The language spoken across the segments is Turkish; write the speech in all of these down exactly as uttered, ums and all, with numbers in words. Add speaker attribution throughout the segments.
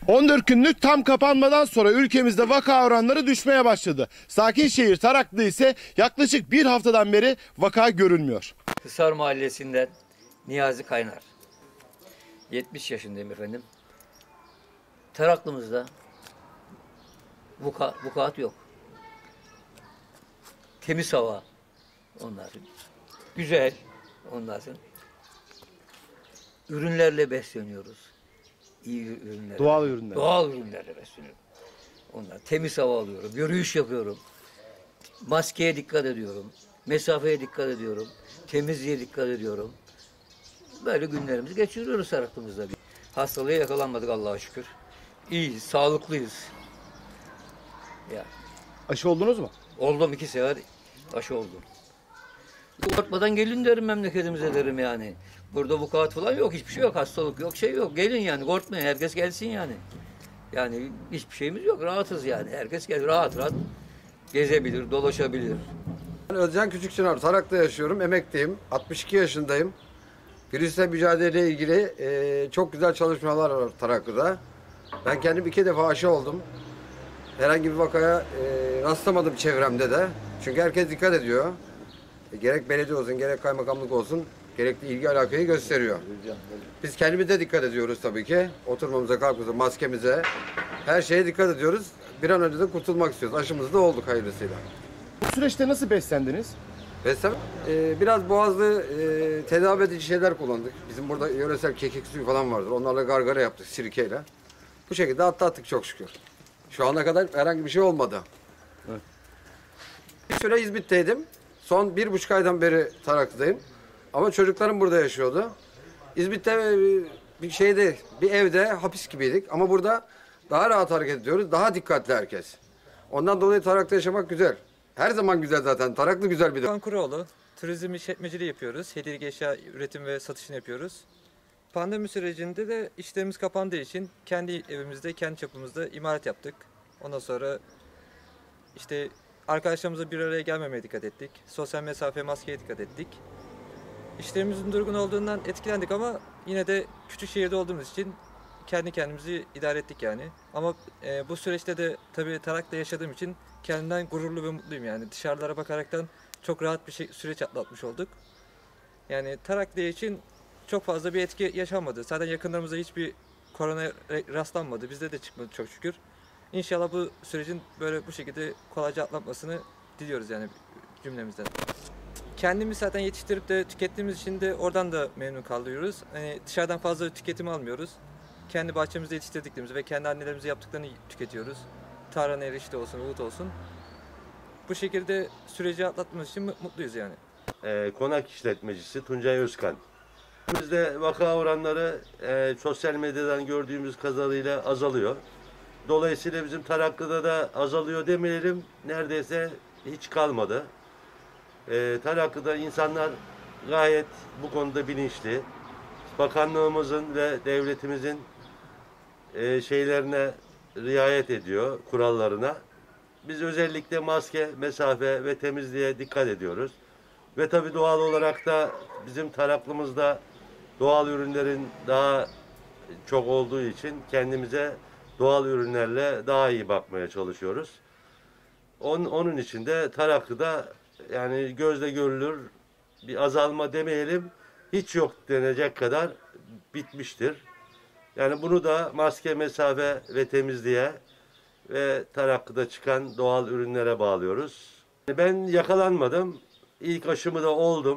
Speaker 1: on dört günlük tam kapanmadan sonra ülkemizde vaka oranları düşmeye başladı. Sakin şehir Taraklı'da ise yaklaşık bir haftadan beri vaka görülmüyor.
Speaker 2: Hisar Mahallesi'nden Niyazi Kaynar. yetmiş yaşındayım efendim. Taraklımızda vuka, vukuat yok. Temiz hava ondan sonra. Güzel ondan sonra. Ürünlerle besleniyoruz. İyi ürünlerle.
Speaker 1: Doğal ürünler.
Speaker 2: Doğal ürünlerle besleniyorum. Onlar temiz hava alıyorum. Yürüyüş yapıyorum. Maskeye dikkat ediyorum. Mesafeye dikkat ediyorum. Temizliğe dikkat ediyorum. Böyle günlerimizi geçiriyoruz Taraklımızda. Hastalığa yakalanmadık Allah'a şükür. İyiyiz, sağlıklıyız. Ya.
Speaker 1: Aşı oldunuz mu?
Speaker 2: Oldum iki sefer aşı oldum. Korkmadan gelin derim memleketimize derim yani. Burada vukuat falan yok, hiçbir şey yok, hastalık yok, şey yok. Gelin yani, korkmayın, herkes gelsin yani. Yani hiçbir şeyimiz yok, rahatız yani. Herkes gel rahat rahat gezebilir, dolaşabilir.
Speaker 3: Ben Özcan Küçükçınar, Tarak'ta yaşıyorum, emekliyim. altmış iki yaşındayım. Virüsle mücadeleyle ilgili e, çok güzel çalışmalar var Taraklı'da. Ben kendim iki defa aşı oldum. Herhangi bir vakaya e, rastlamadım çevremde de. Çünkü herkes dikkat ediyor. E, gerek belediye olsun, gerek kaymakamlık olsun, gerekli ilgi alakayı gösteriyor. Biz kendimize dikkat ediyoruz tabii ki. Oturmamıza, kalkmamıza, maskemize, her şeye dikkat ediyoruz. Bir an önce de kurtulmak istiyoruz. Aşımızı da olduk hayırlısıyla.
Speaker 1: Bu süreçte nasıl beslendiniz?
Speaker 3: Beslem, e, biraz boğazlı e, tedavi edici şeyler kullandık. Bizim burada yöresel kekik suyu falan vardır. Onlarla gargara yaptık sirkeyle. Bu şekilde atlattık çok şükür. Şu ana kadar herhangi bir şey olmadı. Evet. Bir süre İzmit'teydim. Son bir buçuk aydan beri Taraklı'dayım. Ama çocuklarım burada yaşıyordu. İzmit'te bir şeyde, bir evde hapis gibiydik. Ama burada daha rahat hareket ediyoruz. Daha dikkatli herkes. Ondan dolayı Tarak'ta yaşamak güzel. Her zaman güzel zaten. Taraklı güzel bir de.
Speaker 4: Okan Kuroğlu, turizm işletmeciliği yapıyoruz. Hediyelik eşya üretim ve satışını yapıyoruz. Pandemi sürecinde de işlerimiz kapandığı için kendi evimizde, kendi çapımızda imaret yaptık. Ondan sonra işte arkadaşlarımızla bir araya gelmemeye dikkat ettik. Sosyal mesafe, maskeye dikkat ettik. İşlerimizin durgun olduğundan etkilendik ama yine de küçük şehirde olduğumuz için kendi kendimizi idare ettik yani. Ama e, bu süreçte de tabii Tarak'ta yaşadığım için kendimden gururlu ve mutluyum yani. Dışarılara bakaraktan çok rahat bir şey, süreç atlatmış olduk. Yani Taraklı için çok fazla bir etki yaşanmadı. Zaten yakınlarımızda hiçbir korona rastlanmadı. Bizde de çıkmadı çok şükür. İnşallah bu sürecin böyle bu şekilde kolayca atlatmasını diliyoruz yani cümlemizden. Kendimiz zaten yetiştirip de tükettiğimiz için de oradan da memnun kalıyoruz. Hani dışarıdan fazla tüketim almıyoruz. Kendi bahçemizde yetiştirdiklerimizi ve kendi annelerimize yaptıklarını tüketiyoruz. Tarhana erişte olsun, uğut olsun. Bu şekilde süreci atlatmamız için mutluyuz yani.
Speaker 5: E, konak işletmecisi Tuncay Özkan. Bizde vaka oranları e, sosyal medyadan gördüğümüz kadarıyla azalıyor. Dolayısıyla bizim Taraklı'da da azalıyor demeyelim, neredeyse hiç kalmadı. E, Taraklı'da insanlar gayet bu konuda bilinçli. Bakanlığımızın ve devletimizin e, şeylerine riayet ediyor, kurallarına. Biz özellikle maske, mesafe ve temizliğe dikkat ediyoruz. Ve tabii doğal olarak da bizim Taraklımızda doğal ürünlerin daha çok olduğu için kendimize doğal ürünlerle daha iyi bakmaya çalışıyoruz. Onun, onun için de Taraklı'da yani gözle görülür bir azalma demeyelim, hiç yok denecek kadar bitmiştir. Yani bunu da maske, mesafe ve temizliğe ve Taraklı'da çıkan doğal ürünlere bağlıyoruz. Ben yakalanmadım. İlk aşımı da oldum.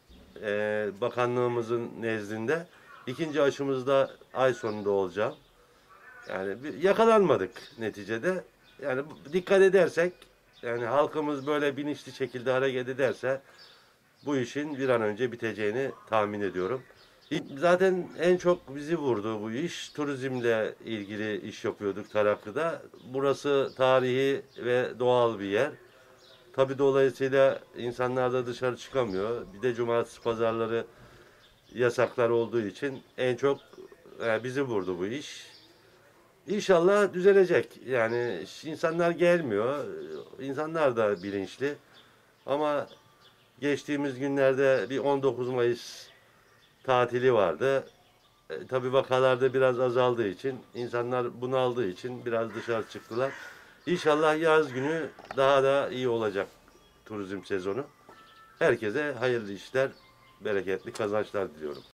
Speaker 5: Ee, bakanlığımızın nezdinde. İkinci aşımızda ay sonunda olacağım. Yani yakalanmadık neticede. Yani dikkat edersek, yani halkımız böyle bilinçli şekilde hareket ederse bu işin bir an önce biteceğini tahmin ediyorum. Zaten en çok bizi vurdu bu iş. Turizmle ilgili iş yapıyorduk Taraklı'da. Burası tarihi ve doğal bir yer. Tabii dolayısıyla insanlar da dışarı çıkamıyor. Bir de cumartesi pazarları yasaklar olduğu için en çok yani bizi vurdu bu iş. İnşallah düzelecek. Yani insanlar gelmiyor. İnsanlar da bilinçli. Ama geçtiğimiz günlerde bir on dokuz Mayıs tatili vardı. E, tabii vakalarda biraz azaldığı için, insanlar bunaldığı için biraz dışarı çıktılar. İnşallah yaz günü daha da iyi olacak turizm sezonu. Herkese hayırlı işler, bereketli kazançlar diliyorum.